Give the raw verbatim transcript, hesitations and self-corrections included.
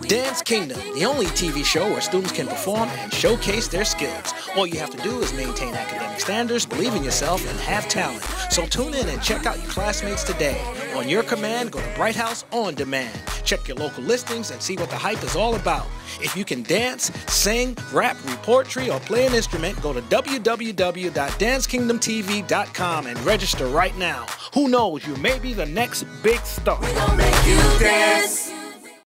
Dance Kingdom, the only T V show where students can perform and showcase their skills. All you have to do is maintain academic standards, believe in yourself, and have talent. So tune in and check out your classmates today. On your command, go to Bright House On Demand. Check your local listings and see what the hype is all about. If you can dance, sing, rap, read poetry, or play an instrument, go to w w w dot dance kingdom t v dot com and register right now. Who knows, you may be the next big star. We gon' make you dance.